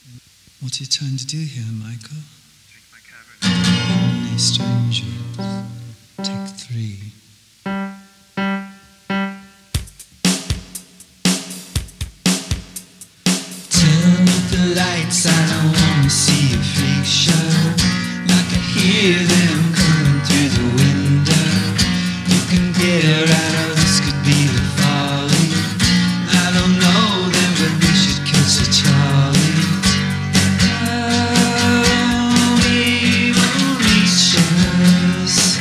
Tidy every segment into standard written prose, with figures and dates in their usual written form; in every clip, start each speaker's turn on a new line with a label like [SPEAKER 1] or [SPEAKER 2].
[SPEAKER 1] What are you trying to do here, Michael?
[SPEAKER 2] Take my cavern.
[SPEAKER 1] Only strangers. Take 3. Turn up the lights, I don't wanna see a freak show. Like I hear them coming through the window. You can get out of this, could be the folly. I don't know them, but we should catch a Charlie. Oh, we won't reach us.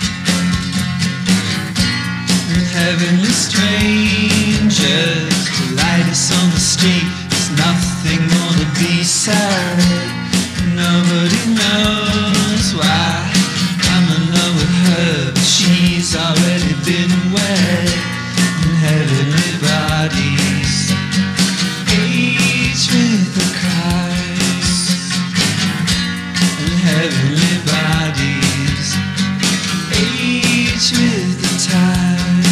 [SPEAKER 1] Heavenly strangers to light us on the street. There's nothing more to be said. Nobody knows why I'm in love with her, but she's already been wed. In heavenly bodies, age with the Christ. In heavenly bodies, age with the tides.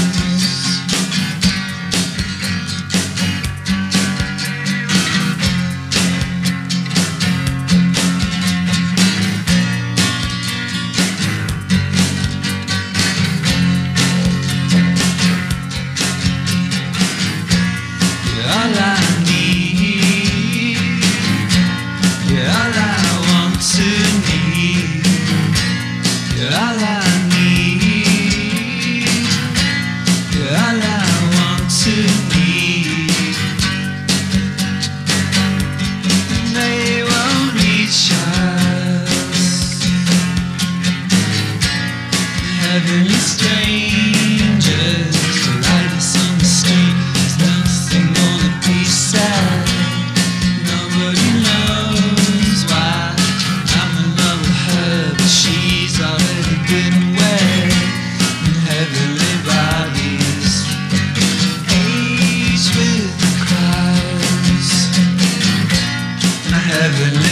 [SPEAKER 1] Heavenly strangers to light us on the street. There's nothing more to be said. Nobody knows why I'm in love with her, but she's already been wed. In heavenly bodies, age with the Christ. My heavenly